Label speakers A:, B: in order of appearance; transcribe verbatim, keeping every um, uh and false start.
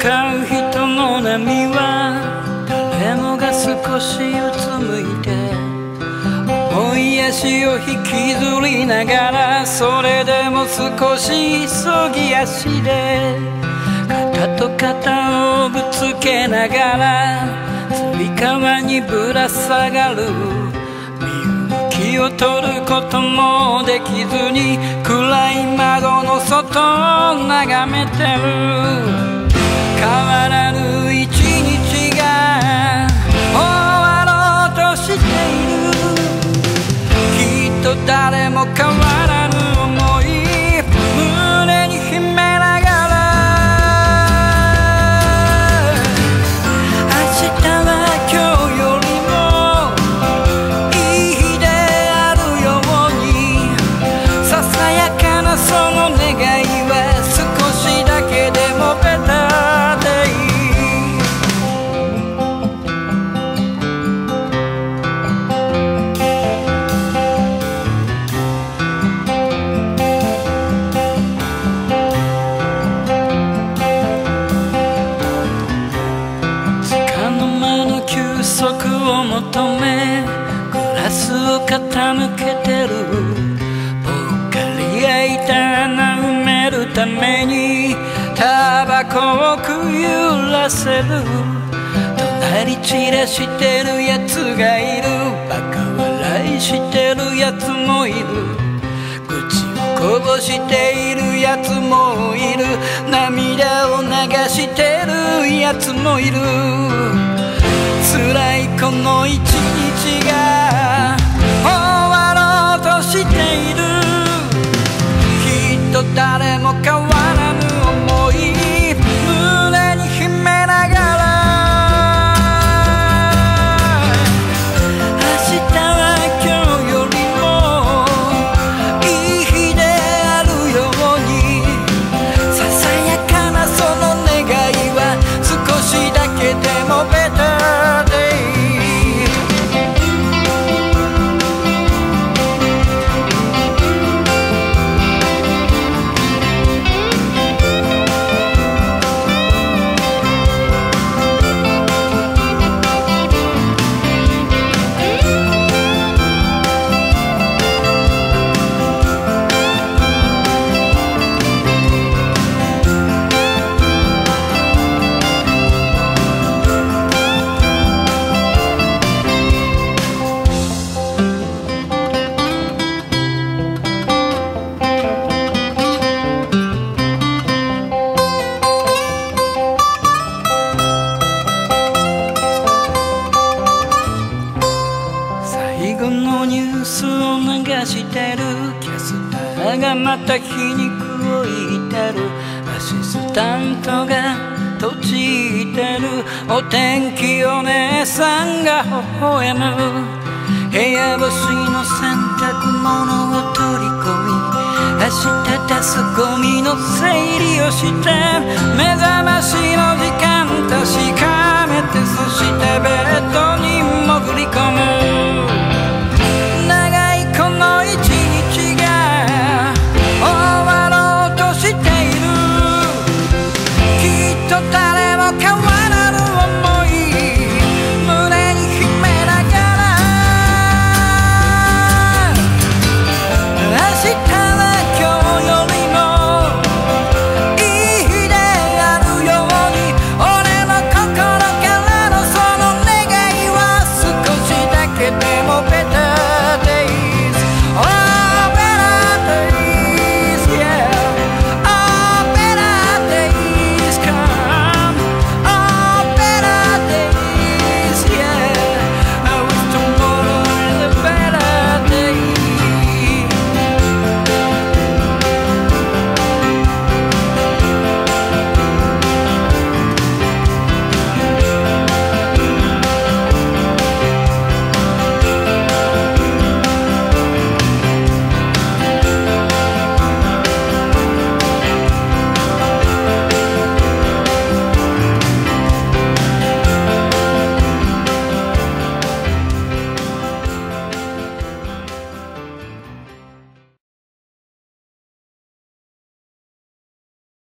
A: う人の波は誰もが少しうつむいて重い足を引きずりながら、それでも少し急ぎ足で肩と肩をぶつけながらつり革にぶら下がる。身動きを取ることもできずに暗い窓の外を眺めてる。変わらぬ一日が終わろうとしている。きっと誰も変わらぬ想い胸に秘めながら、明日は今日よりもいい日であるように、ささやかなその願いは少しだけでもベターを求めグラスを傾けてる。ぽっかり開いた穴埋めるためにタバコをくゆらせる。隣散らしてるやつがいる。バカ笑いしてるやつもいる。愚痴をこぼしているやつもいる。涙を流してるやつもいる。辛いこの一日が終わろうとしている。きっと誰も変わらぬ想い胸に秘めながら、明日は今日よりもいい日であるように、ささやかなその願いは少しだけでもベターしてる。キャスターがまた皮肉を言ってる。アシスタントが閉じてる。お天気お姉さんが微笑む。部屋干しの洗濯物を取り込み、明日出すゴミの整理をして、目覚ましの時間確かめて、そしてベッドに潜り込む。